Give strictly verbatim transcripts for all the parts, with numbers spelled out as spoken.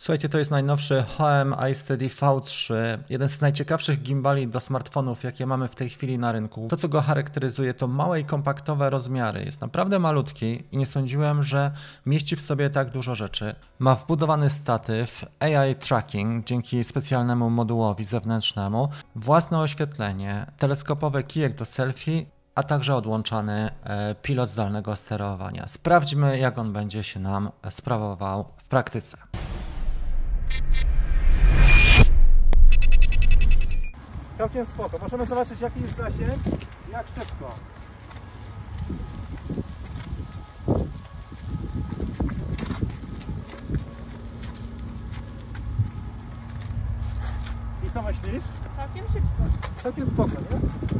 Słuchajcie, to jest najnowszy H M iSteady V trzy, jeden z najciekawszych gimbali do smartfonów, jakie mamy w tej chwili na rynku. To, co go charakteryzuje, to małe i kompaktowe rozmiary. Jest naprawdę malutki i nie sądziłem, że mieści w sobie tak dużo rzeczy. Ma wbudowany statyw, A I tracking dzięki specjalnemu modułowi zewnętrznemu, własne oświetlenie, teleskopowy kijek do selfie, a także odłączany pilot zdalnego sterowania. Sprawdźmy, jak on będzie się nam sprawował w praktyce. Całkiem spoko. Możemy zobaczyć, jaki jest zasięg, jak szybko. I co myślisz? Całkiem szybko. Całkiem spoko, nie?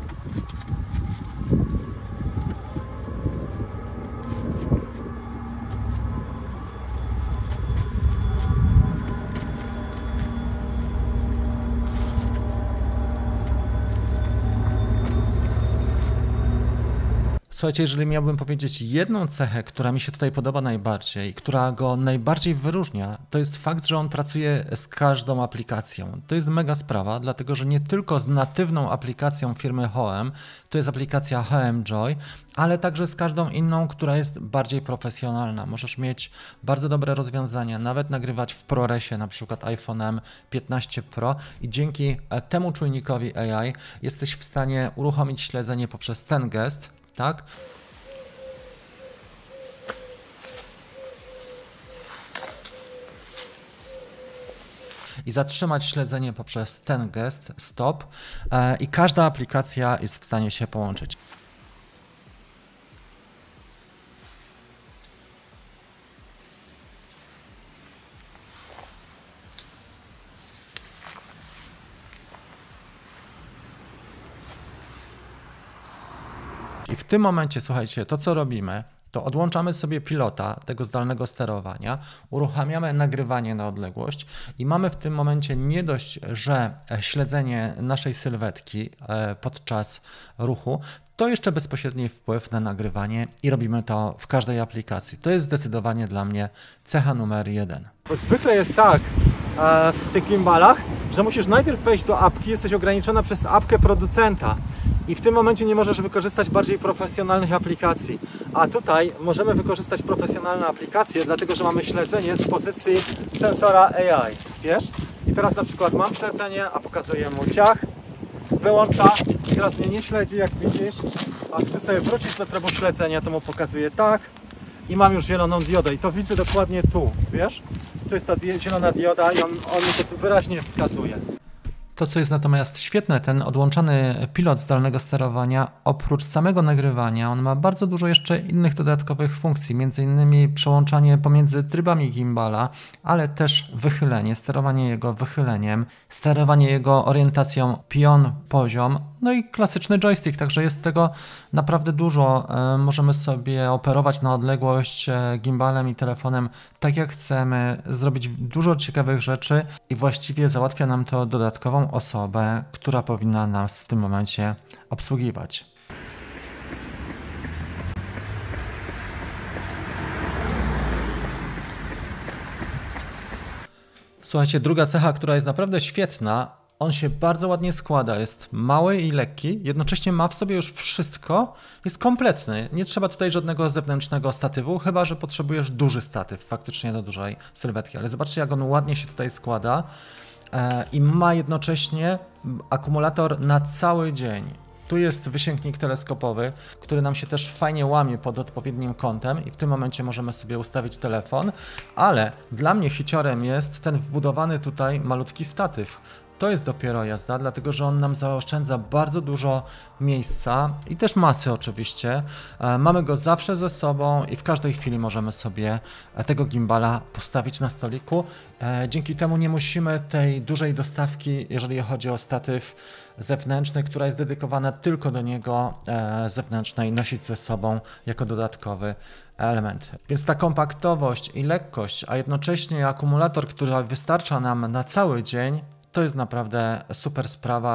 Słuchajcie, jeżeli miałbym powiedzieć jedną cechę, która mi się tutaj podoba najbardziej, która go najbardziej wyróżnia, to jest fakt, że on pracuje z każdą aplikacją. To jest mega sprawa, dlatego że nie tylko z natywną aplikacją firmy H M, to jest aplikacja H M Joy, ale także z każdą inną, która jest bardziej profesjonalna. Możesz mieć bardzo dobre rozwiązania, nawet nagrywać w ProResie, na przykład iPhone'em piętnaście Pro i dzięki temu czujnikowi A I jesteś w stanie uruchomić śledzenie poprzez ten gest, tak? I zatrzymać śledzenie poprzez ten gest stop e, i każda aplikacja jest w stanie się połączyć. I w tym momencie, słuchajcie, to co robimy, to odłączamy sobie pilota tego zdalnego sterowania, uruchamiamy nagrywanie na odległość i mamy w tym momencie nie dość, że śledzenie naszej sylwetki podczas ruchu, to jeszcze bezpośredni wpływ na nagrywanie i robimy to w każdej aplikacji. To jest zdecydowanie dla mnie cecha numer jeden. Bo zwykle jest tak e, w tych gimbalach, że musisz najpierw wejść do apki, jesteś ograniczona przez apkę producenta i w tym momencie nie możesz wykorzystać bardziej profesjonalnych aplikacji. A tutaj możemy wykorzystać profesjonalne aplikacje, dlatego że mamy śledzenie z pozycji sensora A I, wiesz? I teraz na przykład mam śledzenie, a pokazuję mu ciach, wyłącza i teraz mnie nie śledzi, jak widzisz, a chcę sobie wrócić do trybu śledzenia, to mu pokazuję tak i mam już zieloną diodę i to widzę dokładnie tu, wiesz? To jest ta zielona dioda i on, on mi to wyraźnie wskazuje. To, co jest natomiast świetne, ten odłączany pilot zdalnego sterowania, oprócz samego nagrywania, on ma bardzo dużo jeszcze innych dodatkowych funkcji, między innymi przełączanie pomiędzy trybami gimbala, ale też wychylenie, sterowanie jego wychyleniem, sterowanie jego orientacją pion, poziom, no i klasyczny joystick, także jest tego naprawdę dużo. Możemy sobie operować na odległość gimbalem i telefonem tak jak chcemy, zrobić dużo ciekawych rzeczy i właściwie załatwia nam to dodatkową osobę, która powinna nas w tym momencie obsługiwać. Słuchajcie, druga cecha, która jest naprawdę świetna, on się bardzo ładnie składa, jest mały i lekki, jednocześnie ma w sobie już wszystko, jest kompletny. Nie trzeba tutaj żadnego zewnętrznego statywu, chyba że potrzebujesz duży statyw faktycznie do dużej sylwetki, ale zobaczcie, jak on ładnie się tutaj składa i ma jednocześnie akumulator na cały dzień. Tu jest wysięgnik teleskopowy, który nam się też fajnie łamie pod odpowiednim kątem i w tym momencie możemy sobie ustawić telefon, ale dla mnie hiciorem jest ten wbudowany tutaj malutki statyw. To jest dopiero jazda, dlatego że on nam zaoszczędza bardzo dużo miejsca i też masy oczywiście. Mamy go zawsze ze sobą i w każdej chwili możemy sobie tego gimbala postawić na stoliku. Dzięki temu nie musimy tej dużej dostawki, jeżeli chodzi o statyw zewnętrzny, która jest dedykowana tylko do niego zewnętrznej, nosić ze sobą jako dodatkowy element. Więc ta kompaktowość i lekkość, a jednocześnie akumulator, który wystarcza nam na cały dzień, to jest naprawdę super sprawa.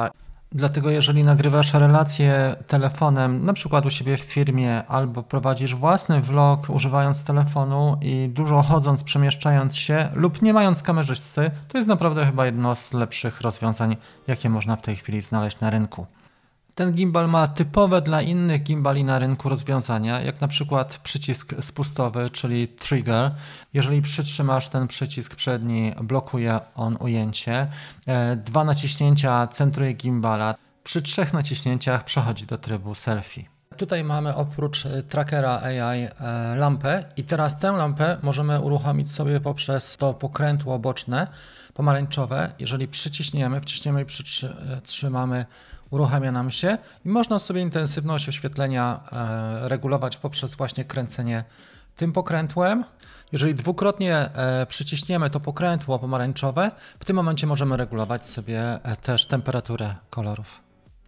Dlatego jeżeli nagrywasz relacje telefonem, na przykład u siebie w firmie, albo prowadzisz własny vlog używając telefonu i dużo chodząc, przemieszczając się lub nie mając kamerzysty, to jest naprawdę chyba jedno z lepszych rozwiązań, jakie można w tej chwili znaleźć na rynku. Ten gimbal ma typowe dla innych gimbali na rynku rozwiązania, jak na przykład przycisk spustowy, czyli trigger. Jeżeli przytrzymasz ten przycisk przedni, blokuje on ujęcie. Dwa naciśnięcia centruje gimbala. Przy trzech naciśnięciach przechodzi do trybu selfie. Tutaj mamy oprócz trackera A I lampę i teraz tę lampę możemy uruchomić sobie poprzez to pokrętło boczne, pomarańczowe. Jeżeli przyciśniemy, wciśniemy i przytrzymamy, uruchamia nam się i można sobie intensywność oświetlenia regulować poprzez właśnie kręcenie tym pokrętłem. Jeżeli dwukrotnie przyciśniemy to pokrętło pomarańczowe, w tym momencie możemy regulować sobie też temperaturę kolorów.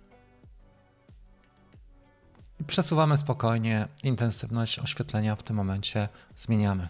I przesuwamy spokojnie, intensywność oświetlenia w tym momencie zmieniamy.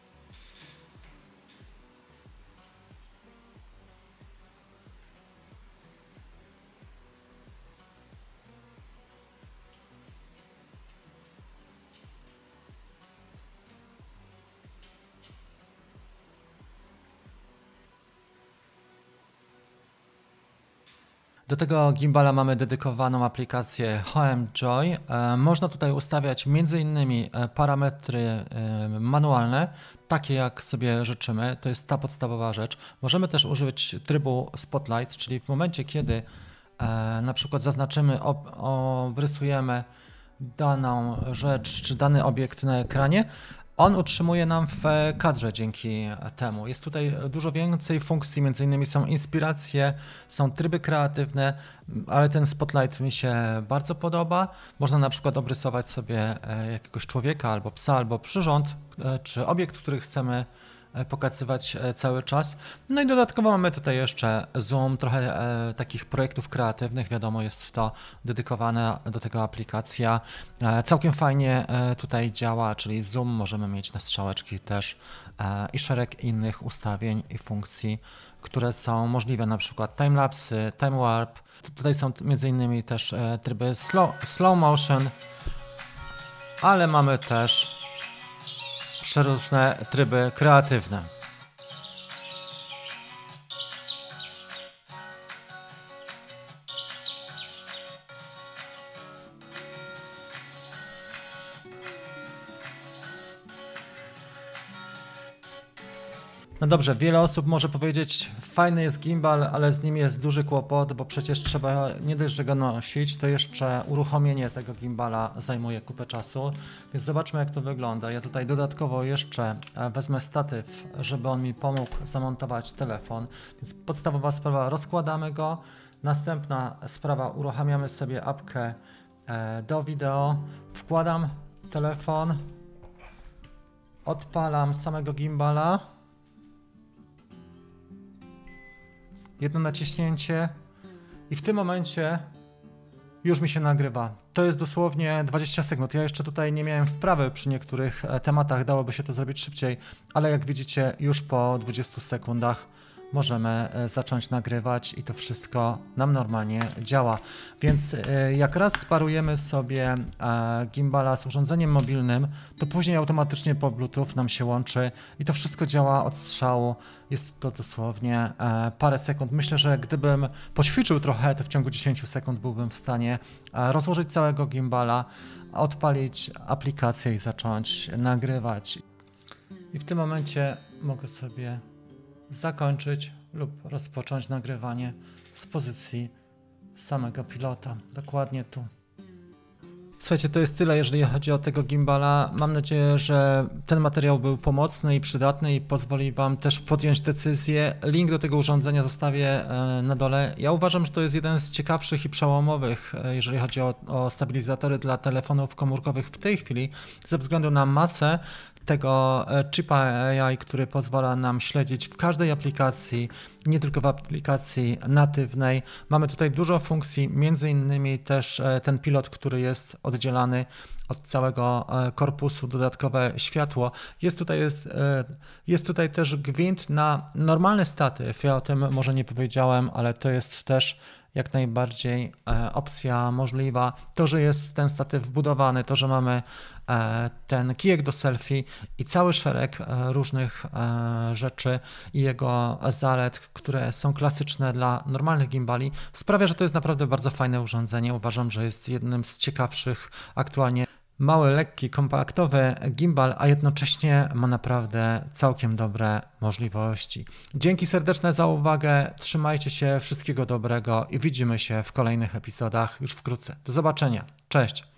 Do tego gimbala mamy dedykowaną aplikację H M Joy. Można tutaj ustawiać między innymi parametry manualne, takie jak sobie życzymy. To jest ta podstawowa rzecz. Możemy też użyć trybu Spotlight, czyli w momencie, kiedy na przykład zaznaczymy, obrysujemy daną rzecz czy dany obiekt na ekranie, on utrzymuje nam w kadrze dzięki temu. Jest tutaj dużo więcej funkcji, między innymi są inspiracje, są tryby kreatywne, ale ten Spotlight mi się bardzo podoba. Można na przykład obrysować sobie jakiegoś człowieka albo psa, albo przyrząd, czy obiekt, który chcemy pokazywać cały czas. No i dodatkowo mamy tutaj jeszcze zoom, trochę e, takich projektów kreatywnych, wiadomo, jest to dedykowana do tego aplikacja. E, całkiem fajnie e, tutaj działa, czyli zoom możemy mieć na strzałeczki też e, i szereg innych ustawień i funkcji, które są możliwe, na przykład timelapsy, time warp. Tutaj są między innymi też e, tryby slow, slow motion, ale mamy też przeróżne tryby kreatywne. No dobrze, wiele osób może powiedzieć, fajny jest gimbal, ale z nim jest duży kłopot, bo przecież trzeba nie dość, że go nosić, to jeszcze uruchomienie tego gimbala zajmuje kupę czasu, więc zobaczmy, jak to wygląda. Ja tutaj dodatkowo jeszcze wezmę statyw, żeby on mi pomógł zamontować telefon, więc podstawowa sprawa, rozkładamy go, następna sprawa, uruchamiamy sobie apkę do wideo, wkładam telefon, odpalam samego gimbala, jedno naciśnięcie i w tym momencie już mi się nagrywa. To jest dosłownie dwadzieścia sekund. Ja jeszcze tutaj nie miałem wprawy przy niektórych tematach, dałoby się to zrobić szybciej, ale jak widzicie już po dwudziestu sekundach możemy zacząć nagrywać i to wszystko nam normalnie działa. Więc jak raz sparujemy sobie gimbala z urządzeniem mobilnym, to później automatycznie po Bluetooth nam się łączy i to wszystko działa od strzału. Jest to dosłownie parę sekund. Myślę, że gdybym poćwiczył trochę, to w ciągu dziesięciu sekund byłbym w stanie rozłożyć całego gimbala, odpalić aplikację i zacząć nagrywać. I w tym momencie mogę sobie zakończyć lub rozpocząć nagrywanie z pozycji samego pilota, dokładnie tu. Słuchajcie, to jest tyle, jeżeli chodzi o tego gimbala. Mam nadzieję, że ten materiał był pomocny i przydatny i pozwoli Wam też podjąć decyzję. Link do tego urządzenia zostawię na dole. Ja uważam, że to jest jeden z ciekawszych i przełomowych, jeżeli chodzi o, o stabilizatory dla telefonów komórkowych w tej chwili, ze względu na masę tego chipa A I, który pozwala nam śledzić w każdej aplikacji, nie tylko w aplikacji natywnej. Mamy tutaj dużo funkcji, między innymi też ten pilot, który jest oddzielany od całego korpusu, dodatkowe światło. Jest tutaj, jest, jest tutaj też gwint na normalny statyw. Ja o tym może nie powiedziałem, ale to jest też jak najbardziej e, opcja możliwa. To, że jest ten statyw wbudowany, to, że mamy e, ten kijek do selfie i cały szereg e, różnych e, rzeczy i jego zalet, które są klasyczne dla normalnych gimbali, sprawia, że to jest naprawdę bardzo fajne urządzenie. Uważam, że jest jednym z ciekawszych aktualnie. Mały, lekki, kompaktowy gimbal, a jednocześnie ma naprawdę całkiem dobre możliwości. Dzięki serdeczne za uwagę, trzymajcie się, wszystkiego dobrego i widzimy się w kolejnych epizodach już wkrótce. Do zobaczenia, cześć!